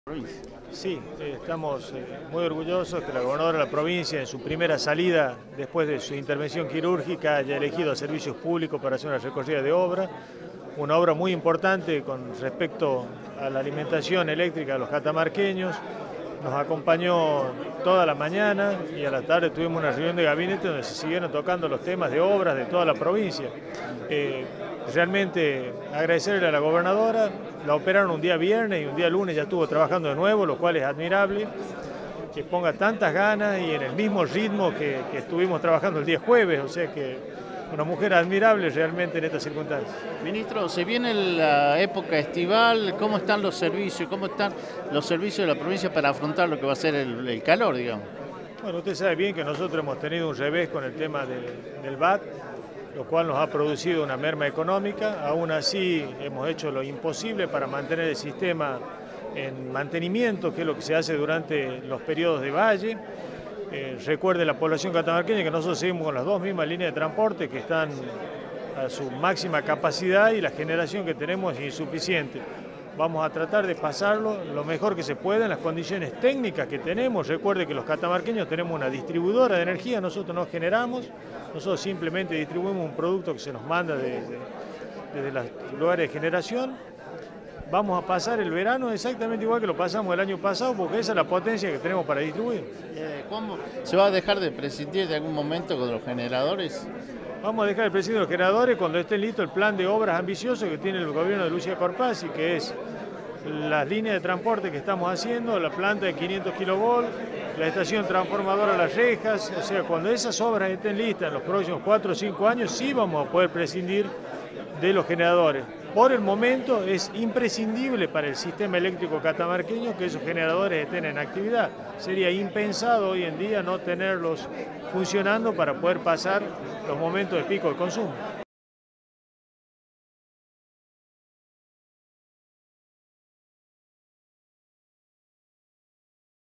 Provincia. Sí, estamos muy orgullosos que la gobernadora de la provincia, en su primera salida, después de su intervención quirúrgica, haya elegido a Servicios Públicos para hacer una recorrida de obra, una obra muy importante con respecto a la alimentación eléctrica de los catamarqueños. Nos acompañó toda la mañana y a la tarde tuvimos una reunión de gabinete donde se siguieron tocando los temas de obras de toda la provincia. Realmente agradecerle a la gobernadora, la operaron un día viernes y un día lunes ya estuvo trabajando de nuevo, lo cual es admirable, que ponga tantas ganas y en el mismo ritmo que estuvimos trabajando el día jueves, o sea que una mujer admirable realmente en estas circunstancias. Ministro, se viene la época estival, ¿cómo están los servicios? ¿Cómo están los servicios de la provincia para afrontar lo que va a ser el calor, digamos? Bueno, usted sabe bien que nosotros hemos tenido un revés con el tema del VAT, lo cual nos ha producido una merma económica. Aún así hemos hecho lo imposible para mantener el sistema en mantenimiento, que es lo que se hace durante los periodos de valle. Recuerde la población catamarqueña que nosotros seguimos con las dos mismas líneas de transporte que están a su máxima capacidad y la generación que tenemos es insuficiente. Vamos a tratar de pasarlo lo mejor que se pueda en las condiciones técnicas que tenemos. Recuerde que los catamarqueños tenemos una distribuidora de energía, nosotros no generamos, nosotros simplemente distribuimos un producto que se nos manda desde los lugares de generación. Vamos a pasar el verano exactamente igual que lo pasamos el año pasado, porque esa es la potencia que tenemos para distribuir. ¿Cómo se va a dejar de prescindir de algún momento con los generadores? Vamos a dejar de prescindir de los generadores cuando esté listo el plan de obras ambicioso que tiene el gobierno de Lucía Corpazzi, que es las líneas de transporte que estamos haciendo, la planta de 500 kilovolts, la estación transformadora Las Rejas. O sea, cuando esas obras estén listas en los próximos 4 o 5 años, sí vamos a poder prescindir de los generadores. Por el momento es imprescindible para el sistema eléctrico catamarqueño que esos generadores estén en actividad. Sería impensado hoy en día no tenerlos funcionando para poder pasar los momentos de pico de consumo.